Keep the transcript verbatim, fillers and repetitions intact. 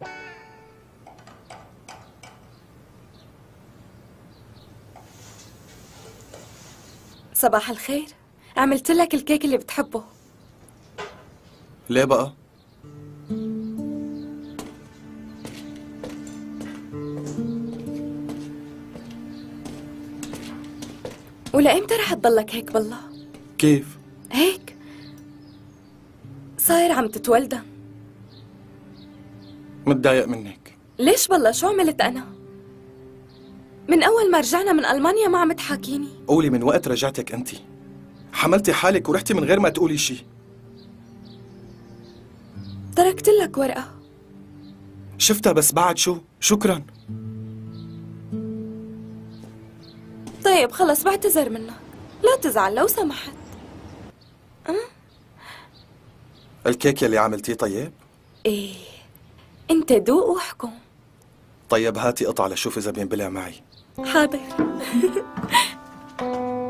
صباح الخير، عملت لك الكيك اللي بتحبه. ليه بقى؟ ولأمتى رح تضلك هيك بالله؟ كيف؟ هيك صاير عم تتولدن. متضايق منك. ليش بالله؟ شو عملت أنا؟ من أول ما رجعنا من ألمانيا ما عم تحاكيني. قولي من وقت رجعتك أنت حملتي حالك ورحتي من غير ما تقولي شي. تركت لك ورقة. شفتها بس بعد شو؟ شكرا. طيب خلص بعتذر منك، لا تزعل لو سمحت. أه؟ الكيك يلي عملتيه طيب؟ ايه، انت دوق واحكم. طيب هاتي قطعة لشوف إذا بينبلع معي. حاضر.